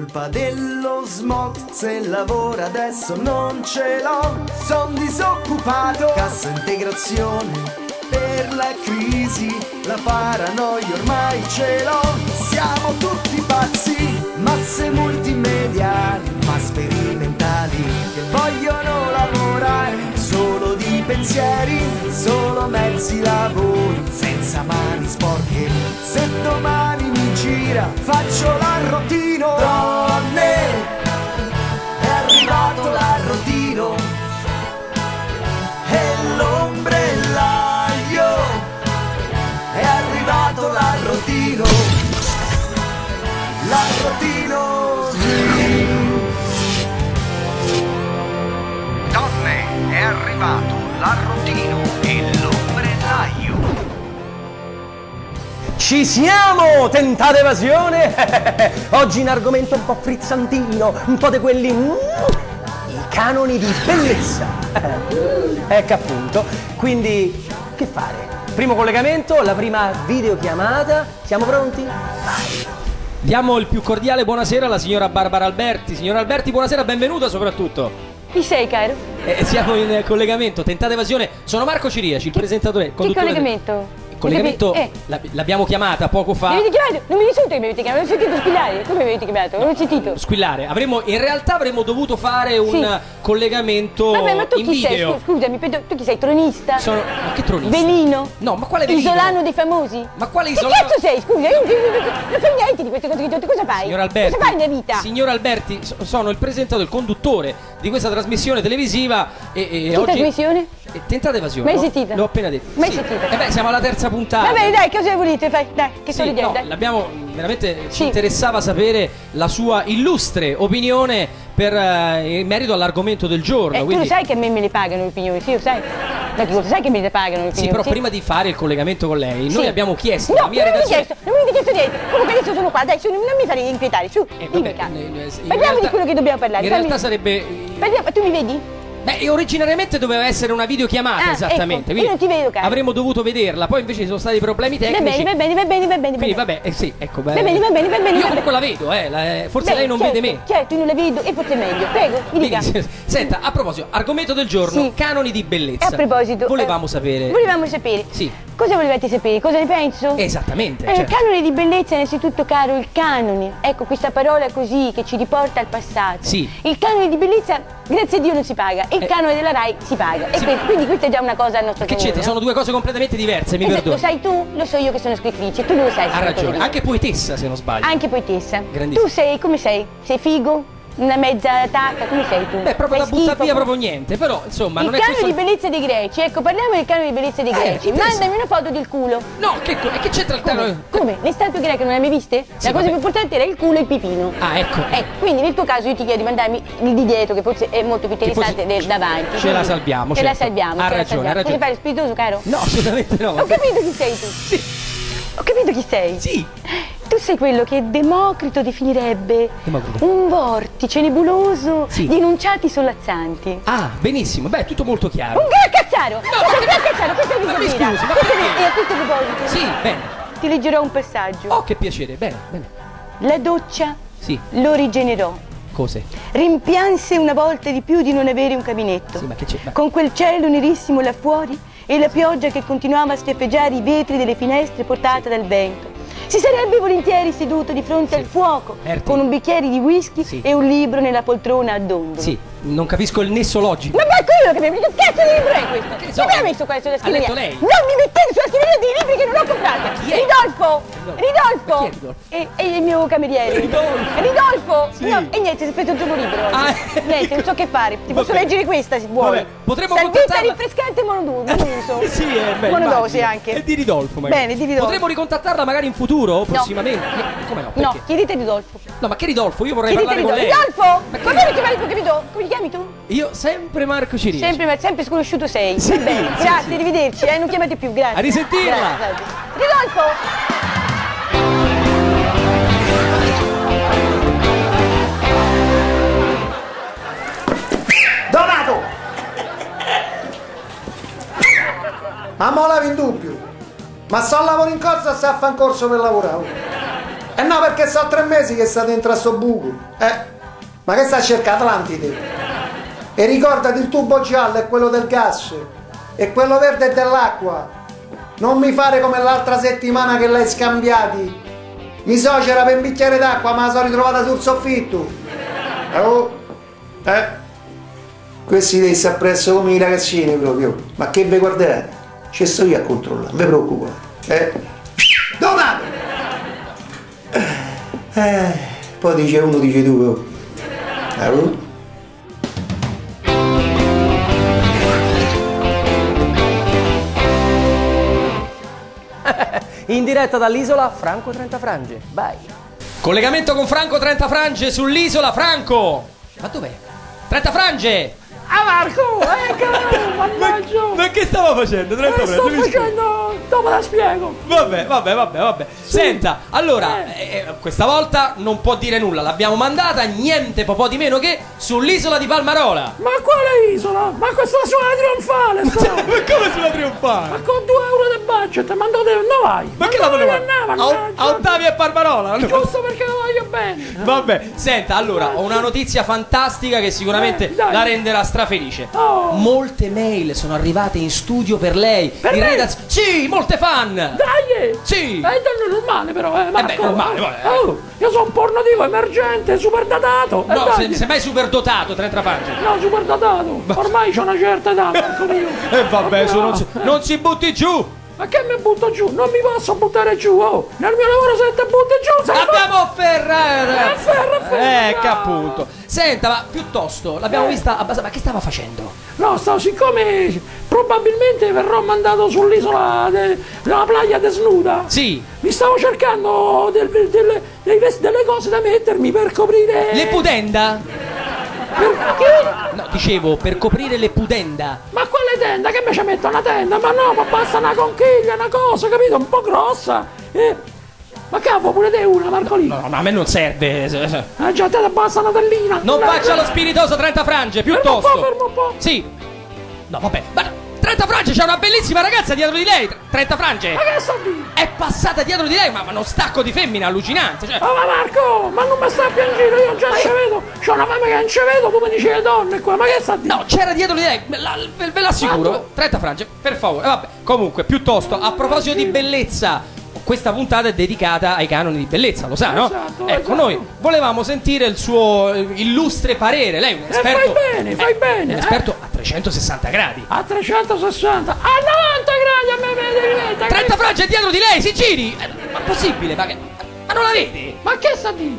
colpa dello smog, se lavoro adesso non ce l'ho, son disoccupato, cassa integrazione per la crisi, la paranoia ormai ce l'ho, siamo tutti pazzi, masse multimediali, ma sperimentali, che vogliono lavorare solo di pensieri, solo mezzi lavori, senza mani sporche, se domani mi gira faccio l'arrotino, donne, è arrivato l'arrotino, e l'ombrellaio, è arrivato l'arrotino, l'arrotino, sì. Donne, è arrivato l'arrotino e l'ombrellaio. Ci siamo! Tentata evasione! Oggi un argomento un po' frizzantino, un po' di quelli... i canoni di bellezza. Ecco appunto. Quindi, che fare? Primo collegamento, la prima videochiamata. Siamo pronti? Vai! Diamo il più cordiale buonasera alla signora Barbara Alberti. Signora Alberti, buonasera, benvenuta soprattutto. Chi sei, caro? Siamo in collegamento, tentata evasione. Sono Marco Ciriaci, il presentatore. Che collegamento? Collegamento, l'abbiamo chiamata poco fa. Mi avete chiamato? Non mi risulta che mi avete chiamato, non ho sentito squillare. Come mi avete chiamato? Non ho sentito. Squillare. In realtà avremmo dovuto fare un collegamento. Vabbè, ma tu in chi video. sei? Scusami, tu chi sei? Tronista? Ma che tronista? Velino? No, ma quale velino? Isolano dei famosi? Ma quale Che isolano? cazzo sei? Scusa, io non so niente di queste cose che cosa fai? Signor Alberti, cosa fai nella vita? Signor Alberti, sono il presentatore, il conduttore di questa trasmissione televisiva e Che oggi... trasmissione? Tentata evasione. Mai sentita? L'ho appena detto. Mai sentita? Siamo alla terza puntata. Va bene, dai, cosa volete? Fai, dai, che sto ridendo, dai. L'abbiamo veramente ci interessava sapere la sua illustre opinione per in merito all'argomento del giorno. Tu Quindi... lo sai che a me me le pagano le opinioni, sì, lo sai? Lo sai che me le pagano le opinioni? Sì, però prima di fare il collegamento con lei, noi abbiamo chiesto no, alla mia redazione. Non mi avete chiesto niente. Comunque adesso sono qua, dai, non mi fare inquietare, su, dimmi, parliamo di quello che dobbiamo parlare. In realtà sarebbe... Tu mi vedi? Originariamente doveva essere una videochiamata, esattamente. Ecco, io non ti vedo, caro. Avremmo dovuto vederla, poi invece ci sono stati problemi tecnici. Va bene. Quindi vabbè, sì, ecco. Va bene. Io comunque la vedo, forse lei non vede me. Certo, io non la vedo e forse è meglio. Prego, mi dica. Senta, a proposito, argomento del giorno, canoni di bellezza. A proposito, volevamo sapere. Sì. Cosa volevate sapere? Cosa ne penso? Esattamente. Il canone di bellezza, innanzitutto, caro, il canone. Ecco, questa parola così che ci riporta al passato. Sì. Il canone di bellezza, grazie a Dio, non si paga. Il canone della Rai si paga. Quindi questa è già una cosa al nostro Che c'entra? Sono due cose completamente diverse, mi perdoni. Lo sai tu? Lo so io che sono scrittrice, tu non lo sai. Ha ragione, anche poetessa se non sbaglio. Anche poetessa. Grandissimo. Tu sei, come sei? Sei figo? Una mezza tacca, come sei tu? Proprio da buttare via proprio niente, però insomma non è il canone di bellezza dei greci, ecco, parliamo del canone di bellezza dei greci. Mandami una foto del culo. No, che c'entra il canone? Come? Le statue greche non le hai mai viste? La cosa più importante era il culo e il pipino. Ah, ecco. Quindi nel tuo caso io ti chiedo di mandarmi il di dietro, che forse è molto più interessante del davanti. Ce la salviamo, Ce la salviamo. Ha ragione. Cosa fai, spiritoso, caro? No, assolutamente no. Ho capito chi sei tu. Sì. Ho capito chi sei. Sì. Tu sei quello che Democrito definirebbe un vortice nebuloso di enunciati sollazzanti. Ah, benissimo. Beh, tutto molto chiaro. Un gran cazzaro! Un gran cazzaro, questa è Ma mi visibile. scusi, ma perché? E a questo proposito. Sì, bene. Ti leggerò un passaggio. Oh, che piacere. Bene. La doccia lo rigenerò. Cose? Rimpianse una volta di più di non avere un caminetto. Sì, ma che c'è? Con quel cielo nerissimo là fuori e la pioggia che continuava a schiaffeggiare i vetri delle finestre portata dal vento. Si sarebbe volentieri seduto di fronte al fuoco con un bicchiere di whisky e un libro nella poltrona a dondolo. Sì, non capisco il nesso logico. Ma è quello che mi... Che cazzo di libro è questo? Che ne so? Chi me l'ha messo qua sulla scrivania? Ha letto lei? Non mi mettete sulla scrivania dei libri che non ho comprato! Chi è? Ridolfo! Ma chi è Ridolfo? E il mio cameriere. Ridolfo! Sì. No, e niente, si è preso il giorno libero. Niente, non so che fare. Ti posso leggere questa se vuoi. Vabbè, potremmo Salvezza contattarla. rinfrescante monoduso. Sì, è bello. Monodose anche. E di Ridolfo magari. Bene, di Ridolfo. Potremmo ricontattarla magari in futuro, prossimamente? Come no? No, Perché? chiedete Ridolfo. No, ma che Ridolfo? Io vorrei Chiedete parlare con lei. Ridolfo! Ma Come lo chiamavi tu, capito? Come ti chiami tu? Io sempre Marco Ciriaci. Sempre sconosciuto sei. Sì, Va bene, sì, grazie, sì. arrivederci, non chiamate più, grazie. A risentirla. Grazie. Ridolfo! Donato! Ma mo' lavi in dubbio. Ma sto al lavoro in corso, sta a fare un corso per lavorare. no, perché sono 3 mesi che sta dentro a sto buco. Ma che sta a cercare Atlantide? E ricordati, il tubo giallo è quello del gas e quello verde è dell'acqua. Non mi fare come l'altra settimana che l'hai scambiati. Mi c'era per un bicchiere d'acqua, ma la sono ritrovata sul soffitto. Questi devi stare presso come i ragazzini proprio. Ma che vi guarderete? Ci sto io a controllare, non vi preoccupate. Donato! Poi dice uno, dice due. In diretta dall'isola, Franco Trentafrange. Vai. Collegamento con Franco Trentafrange sull'isola. Franco! Ma dov'è? Trentafrange! Ah Marco, mannaggia! Ma che stava facendo? Sto facendo, dopo la spiego. Vabbè. Sì. Senta, allora, questa volta non può dire nulla, l'abbiamo mandata niente po' di meno che sull'isola di Palmarola. Ma quale isola? Ma questa è sulla trionfale, sta! Ma come sulla trionfale? Ma con 2 euro di budget, ma dove vai? Ma che la volevo? A Ottavia e Palmarola? Giusto perché lo voglio bene. Vabbè, senta, allora, ho una notizia fantastica che sicuramente la renderà strafelice. Molte mail sono arrivate in studio per lei. Per me? Sì, molte fan. Dai! Sì. È normale però, Marco. Normale. Io sono un pornotivo emergente, super datato. No, sei mai super dotato, Trentafrange? No, super datato. Ormai c'ho una certa età, Marco mio. Vabbè, non si butti giù. Ma che mi butto giù? Non mi posso buttare giù, Nel mio lavoro se te butti giù, sai abbiamo ferrato. Ferra. Che appunto. Senta, ma piuttosto, l'abbiamo vista abbastanza. Ma che stava facendo? No, siccome probabilmente verrò mandato sull'isola della playa desnuda. Sì. Mi stavo cercando delle cose da mettermi per coprire. Le pudenda? Perché? No, dicevo, per coprire le pudenda. Ma quale tenda? Che mi ci metto una tenda? Ma no, ma basta una conchiglia, una cosa, capito? Un po' grossa. Ma cavolo, pure te una, Marcolino. No, a me non serve. Già te basta una tellina. Non faccia lo spiritoso, Trentafrange, piuttosto. Fermo un po'. Sì. No, vabbè. Ma Trentafrange, c'è una bellissima ragazza dietro di lei. Trentafrange. Ma che sta di? È passata dietro di lei, ma uno stacco di femmina allucinante. Cioè. Oh, ma Marco, ma non mi sta a piangere, io già ci vedo. C'ho una fame che non ci vedo, tu mi dici le donne qua, ma che sta di? No, c'era dietro di lei, ve l'assicuro. Trentafrange, per favore. Vabbè, comunque, piuttosto, a proposito di bellezza. Questa puntata è dedicata ai canoni di bellezza, lo sa, no? Esatto, ecco, noi volevamo sentire il suo illustre parere. Lei è un esperto. Fai bene. Un esperto a 360 gradi. A 360? A 90 gradi a me vede. Trentafrange è dietro di lei, si giri! Ma è possibile? Ma non la vedi? Ma che sta di?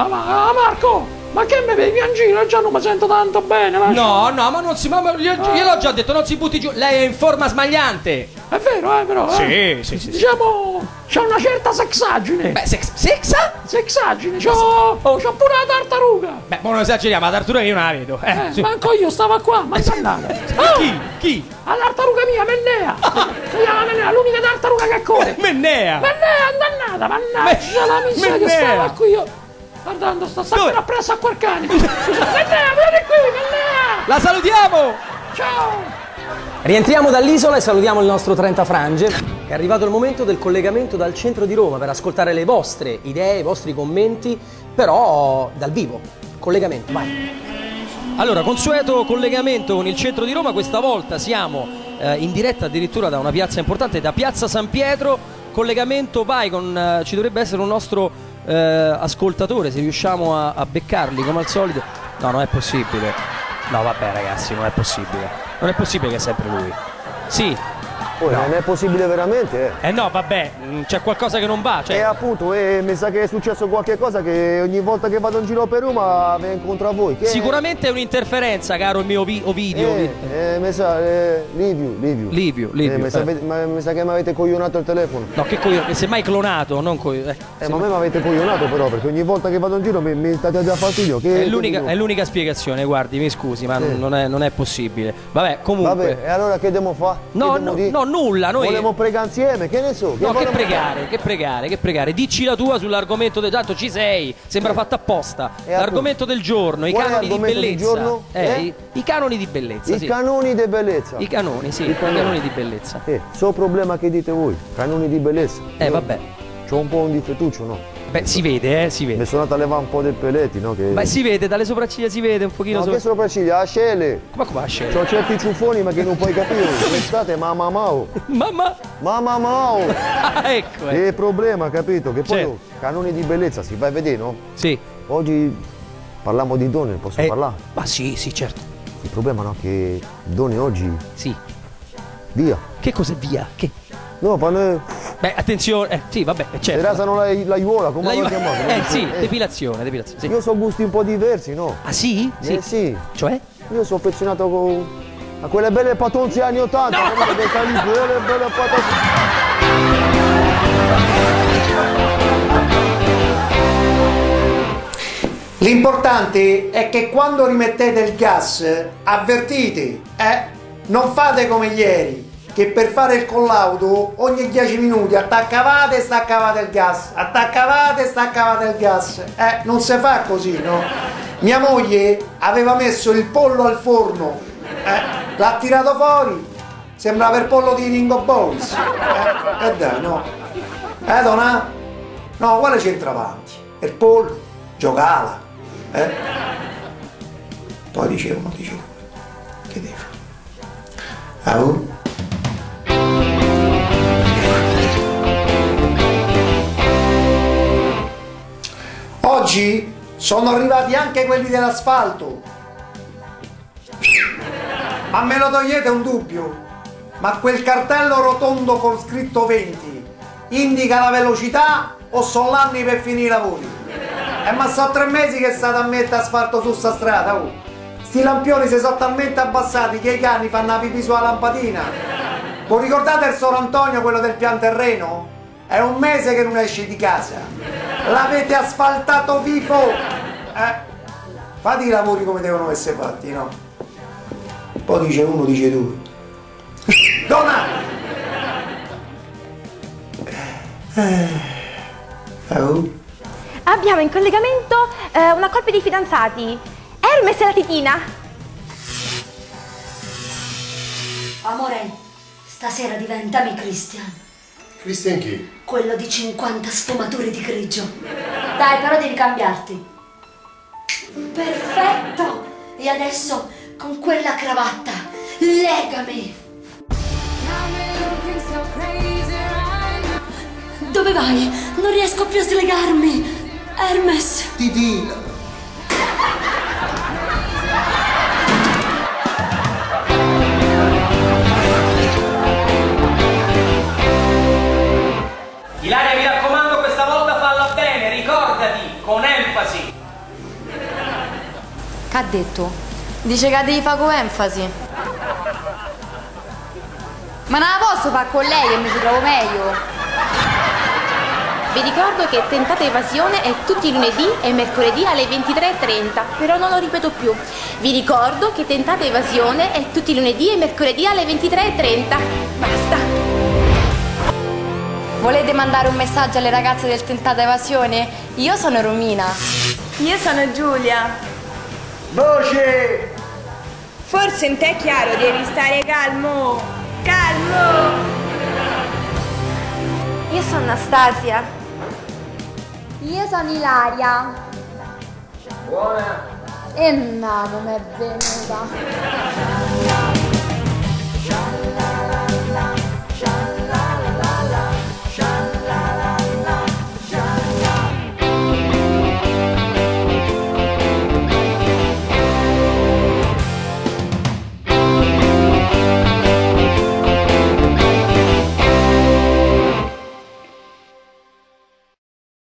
Marco! Ma che mi vedi in giro? Già non mi sento tanto bene. No, ma non si. Gliel'ho già detto, non si butti giù. Lei è in forma smagliante. È vero, però. Sì. Diciamo, c'è una certa sexagine. Beh, sexa? Sexagine. C'ho pure la tartaruga. Beh, ma non esageriamo, la tartaruga io non la vedo. Sì. Manco io stavo qua, ma sta andando. Chi? La tartaruga mia, Mennea. Si chiama Mennea, l'unica tartaruga che corre. Mennea, andannata, mannaggia la miseria che stava qui io. Guardando, sta sempre appresso a quel cane. Mennea, vieni qui, Mennea. La salutiamo. Ciao. Rientriamo dall'isola e salutiamo il nostro Trentafrange. È arrivato il momento del collegamento dal centro di Roma per ascoltare le vostre idee, i vostri commenti, però dal vivo. Collegamento, vai. Allora, consueto collegamento con il centro di Roma, questa volta siamo in diretta addirittura da una piazza importante, da Piazza San Pietro. Collegamento, vai, ci dovrebbe essere un nostro ascoltatore, se riusciamo a beccarli come al solito. No, non è possibile. No, vabbè ragazzi, non è possibile. Non è possibile che è sempre lui. Sì. No. Non è possibile veramente, no, vabbè, c'è qualcosa che non va. Cioè. Appunto, mi sa che è successo qualche cosa che ogni volta che vado in giro per Roma mi incontro a voi. Sicuramente è un'interferenza, caro il mio Ovidio. Mi sa, Livio. Mi sa che mi avete coglionato il telefono. No, che coglionato? Semmai clonato, non coglionato. Ma a me mi avete coglionato però, perché ogni volta che vado in giro mi state a dare fastidio. È l'unica spiegazione, guardi, mi scusi, ma non è possibile. Vabbè, comunque. Vabbè, e allora che devo fare? No, nulla, noi volevo pregare insieme, che ne so. Che pregare. Dici la tua sull'argomento del tanto ci sei, sembra fatta apposta. L'argomento del giorno, i canoni di bellezza. I canoni di bellezza. I canoni di bellezza. I canoni di bellezza. So problema che dite voi, canoni di bellezza. Vabbè. C'ho un po' un difettuccio, no? Beh, si vede, si vede. Mi sono andato a levare un po' dei peletti, no? Che... Beh, si vede, dalle sopracciglia si vede un pochino. No, che sopracciglia? Ascelle! Come ascelle? C'ho certi ciuffoni ma che non puoi capire. Quest'estate mamma mao. Mamma mao! Ecco. Che problema, capito? Che poi canoni di bellezza si va a vedere, no? Sì. Oggi parliamo di donne, posso parlare? Ma sì, certo. Il problema, no? Che donne oggi... Sì. Via. Che cos'è via? Che? No, quando... Beh, attenzione, sì, vabbè, certo. Se rasano la iuola, come lo chiamate? Sì, depilazione, sì. Io so gusti un po' diversi, no? Ah, sì? Sì. Sì. Cioè? Io sono affezionato a quelle belle patonze anni 80, no! Quelle belle patonze. L'importante è che quando rimettete il gas avvertite, non fate come ieri, che per fare il collaudo ogni 10 minuti attaccavate e staccavate il gas, attaccavate e staccavate il gas. Non si fa così, no? Mia moglie aveva messo il pollo al forno, l'ha tirato fuori, sembrava il pollo di Ringo Boys. Dai, no? Donna? No, quale c'entra avanti? Il pollo, giocala. Poi dice uno, che devi fare? Oggi sono arrivati anche quelli dell'asfalto. Ma me lo togliete un dubbio? Ma quel cartello rotondo con scritto 20 indica la velocità o sono l'anni per finire i lavori? Ma sono 3 mesi che state a mettere asfalto su sta strada, Sti lampioni si sono talmente abbassati che i cani fanno la pipì sulla lampadina. Voi ricordate il Sor Antonio, quello del pian terreno? È un mese che non esce di casa. L'avete asfaltato vivo. Fate i lavori come devono essere fatti, no? Poi dice uno, dice due. Donna! Abbiamo in collegamento una coppia di fidanzati, Hermes e la Titina. Amore, stasera diventami Christian. Christian chi? Quello di 50 sfumature di grigio. Dai, però devi cambiarti. Perfetto! E adesso, con quella cravatta, legami! Dove vai? Non riesco più a slegarmi! Hermes! Titina! Ilaria, mi raccomando, questa volta falla bene, ricordati, con enfasi. Che ha detto? Dice che devi fare con enfasi. Ma non la posso fare con lei che mi ci trovo meglio. Vi ricordo che Tentata Evasione è tutti i lunedì e mercoledì alle 23:30, però non lo ripeto più. Vi ricordo che Tentata Evasione è tutti i lunedì e mercoledì alle 23:30. Basta. Volete mandare un messaggio alle ragazze del Tentata Evasione? Io sono Romina. Io sono Giulia. Voce! Forse in te è chiaro, devi stare calmo. Calmo! Io sono Anastasia. Io sono Ilaria. Buona! E no, non è venuta.